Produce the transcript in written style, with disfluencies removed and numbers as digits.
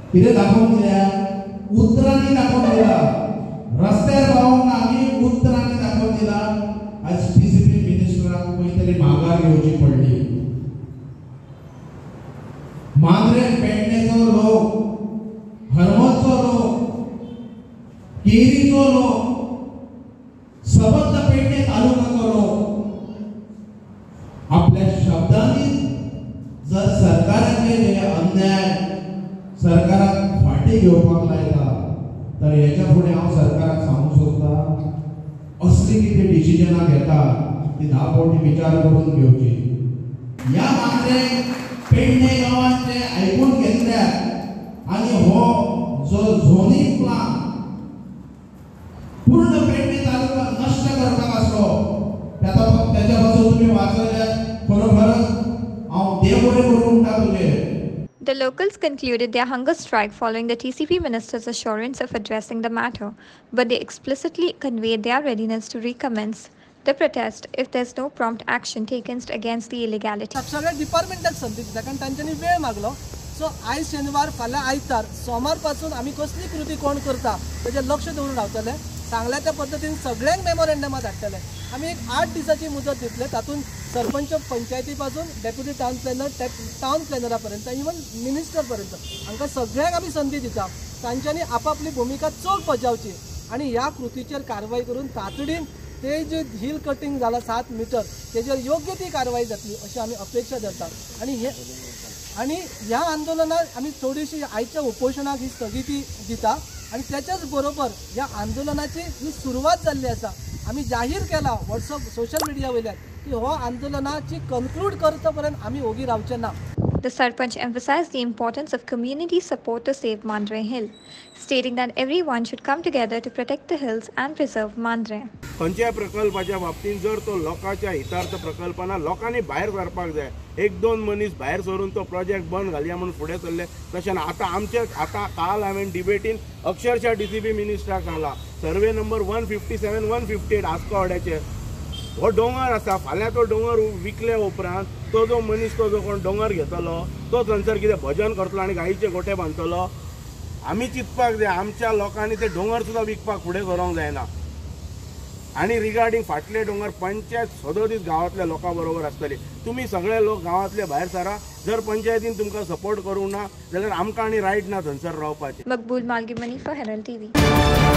कितें दाखोवन दिल्या उतरांनी दाखोवन दिला रस्त्यार पावून आमी उतरांनी दाखोवन दिला आज TCP मिनिस्टराक खंय तरी माघार घेवची पडली मांद्रे पेडणेचो लोक हरमतचो लोक केरीचो लोक सबंद पेडणे तालुक्याचो लोक आपल्या शब्दांनी जर सरकाराचे जे अन्याय सरकाराक फाटी घेवपाक लायता तर हेच्या फुडें हांव सरकाराक सांगूंक सोदता असली कितें डिसिजनां घेता ती 10 फावटी विचार करून घेवची ह्या मांद्रे पेडणे गांवांत जे आयकून घेतल्यात आनी हो जो झोनिंग प्लान पूर्ण पेडणे तालुका नष्ट करपाक आसलो त्याच्या पासून तुम्ही वाचल्यात खरोखरच हांव देव बरें करूं म्हणटा तुजें. The locals concluded their hunger strike following the TCP minister's assurance of addressing the matter, but they explicitly conveyed their readiness to recommence the protest if there's no prompt action taken against the illegality. सगळ्या डिपार्टमेंटाक संधी दिता कारण तांच्यांनी वेळ मागलो so आयज शेनवार फाल्यां आयतार सोमार पासून आमी कसली कृती कोण करता तेजेर लक्ष दवरून रावतले सांगल्या त्या पद्दतीन सगळ्यांक मेमोरेंडमां धाडटले आमी एक 8 दिसाची मुदत दितले तातूंत सरपंच पंचायती पासून डेप्युटी टाउन प्लॅनर टाउन प्लॅनरा पर्यंत इवन मिनिस्टर पर्यंत हांकां सगळ्यांक आमी संधी दिता तांच्यांनी आपापली भुमिका चोख बजावची आणि ह्या कृतीचेर कारवाई करून तातडीन ते जे हिल कटिंग जाला 7 मीटर तेजेर योग्य ती कारवाई जातली अशी आमी अपेक्षा धरतात आणि ह्या आंदोलनात आमी थोडीशी आयच्या उपोशणाक ही स्थगिती दिता आणि त्याच्याच बरोबर या आंदोलनाची जी सुरुवात जाल्ली आसा आमी जाहीर केला व्हॉट्सअप सोशल मीडिया वयल्यान की हो आंदोलनाची कन्क्लूड करता पर्यंत आमी ओगी रावचे ना. The Sarpanch emphasized the importance of community support to save Mandre Hill, stating that everyone should come together to protect the hills and preserve Mandre. खंयच्याय प्रकल्पाच्या बाबतींत जर तो लोकांच्या हितार्थ प्रकल्प ना लोकांनी भायर सरपाक जाय 1-2 मनीस भायर सरून तो प्रोजेक्ट बंद घालया म्हणून फुडें सरले तशें ना. आतां काल हांवें डिबेटीन अक्षरशः TCP मिनिस्टराक सांगला सर्वे नंबर 157 158 आस्कोवाड्याचेर हो डोंगर आसा फाल्यां तो डोंगर विकले उपरांत तो जो मनीस तो जो कोण डोंगर घेतलो तो थंयसर कितें भजन करतलो आनी गायीचे गोठे बांदतलो आमी चिंतपाक जाय आमच्या लोकांनी ते डोंगर सुद्दां विकपाक फुडें सरोंक जायना. आणि रिगार्डिंग फाटले डोंगर पंचायत सदोदीत गांवांतल्या लोकां बरोबर आसतली तुमी सगळे लोक गांवांतले भायर सरा जर पंचायतीन तुमकां सपोर्ट करूंक ना जाल्यार आमकां आनी रायट ना थंयसर रावपाचें. मकबूल मालगीमनी फॉर हेरल्ड TV.